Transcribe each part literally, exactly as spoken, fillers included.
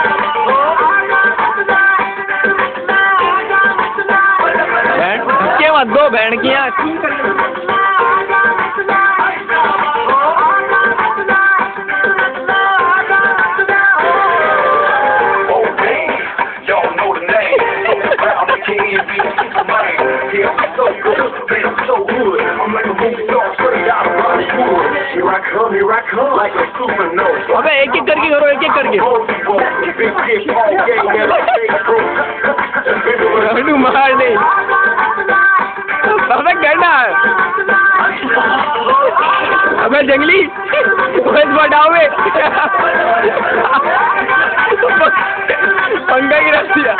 Band धक्के मत दो, बैंड की आँख। अबे एक एक करके करो, एक एक करके। मार दे। अबे करना। अबे जंगली बस बढ़ाओ पंगा ही रख दिया।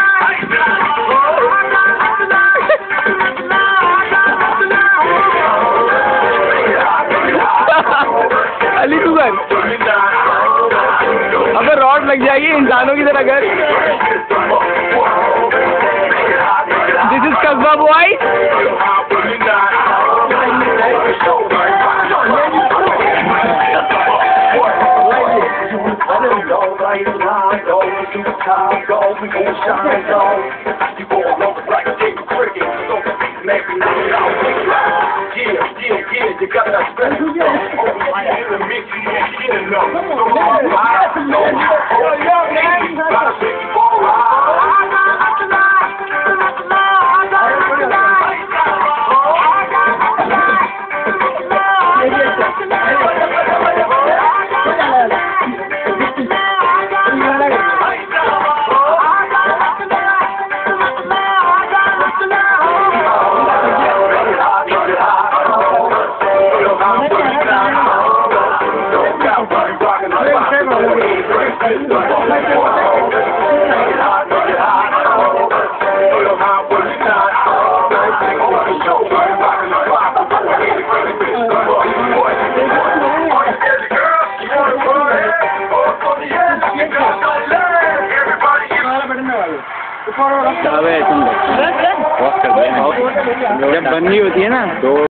अली तू कर। अबे रॉड लग जाएगी इंसानों की तरह कर। This is kasba boy. जब बननी होती है ना तो